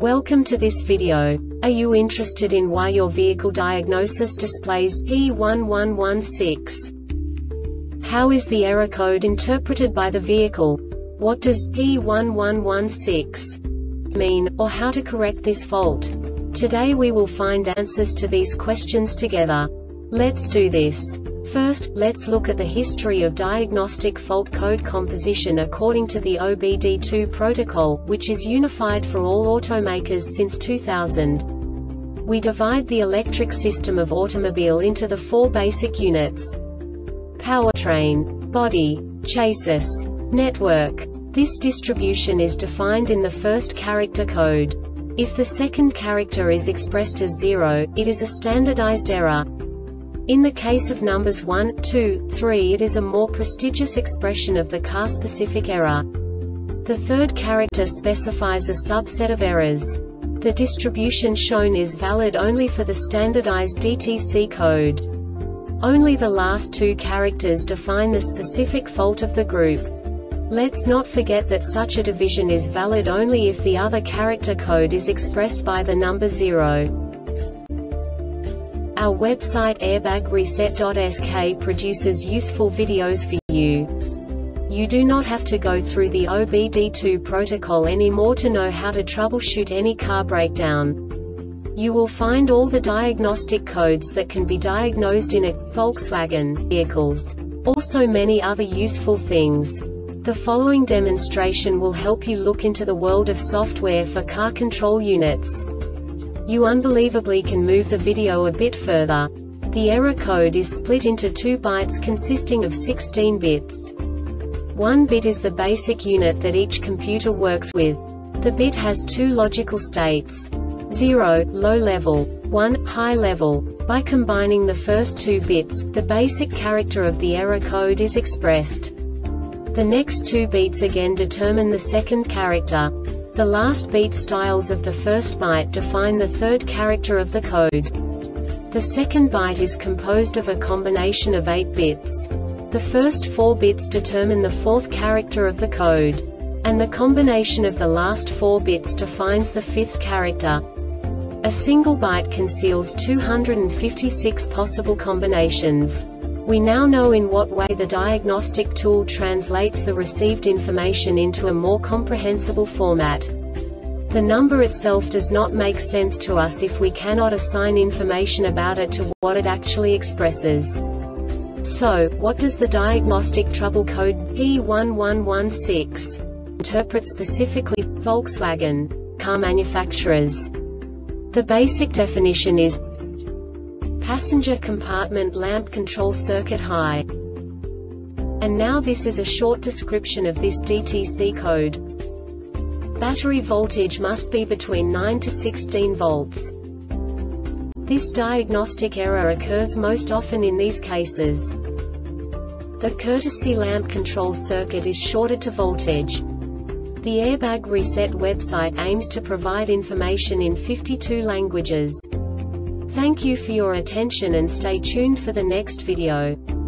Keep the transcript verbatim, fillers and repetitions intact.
Welcome to this video. Are you interested in why your vehicle diagnosis displays P one one one six? How is the error code interpreted by the vehicle? What does P one one one six mean, or how to correct this fault? Today we will find answers to these questions together. Let's do this. First, let's look at the history of diagnostic fault code composition according to the O B D two protocol, which is unified for all automakers since two thousand. We divide the electric system of automobile into the four basic units: powertrain, body, chassis, network. This distribution is defined in the first character code. If the second character is expressed as zero, it is a standardized error. In the case of numbers one, two, three, it is a more prestigious expression of the car-specific error. The third character specifies a subset of errors. The distribution shown is valid only for the standardized D T C code. Only the last two characters define the specific fault of the group. Let's not forget that such a division is valid only if the other character code is expressed by the number zero. Our website airbag reset dot S K produces useful videos for you. You do not have to go through the O B D two protocol anymore to know how to troubleshoot any car breakdown. You will find all the diagnostic codes that can be diagnosed in a Volkswagen vehicles. Also many other useful things. The following demonstration will help you look into the world of software for car control units. You unbelievably can move the video a bit further. The error code is split into two bytes consisting of sixteen bits. One bit is the basic unit that each computer works with. The bit has two logical states: zero, low level, one, high level. By combining the first two bits, the basic character of the error code is expressed. The next two beats again determine the second character. The last beat styles of the first byte define the third character of the code. The second byte is composed of a combination of eight bits. The first four bits determine the fourth character of the code. And the combination of the last four bits defines the fifth character. A single byte conceals two hundred fifty-six possible combinations. We now know in what way the diagnostic tool translates the received information into a more comprehensible format. The number itself does not make sense to us if we cannot assign information about it to what it actually expresses. So, what does the diagnostic trouble code P one one one six interpret specifically for Volkswagen car manufacturers? The basic definition is passenger compartment lamp control circuit high. And now this is a short description of this D T C code. Battery voltage must be between nine to sixteen volts. This diagnostic error occurs most often in these cases. The courtesy lamp control circuit is shorted to voltage. The Airbag Reset website aims to provide information in fifty-two languages. Thank you for your attention and stay tuned for the next video.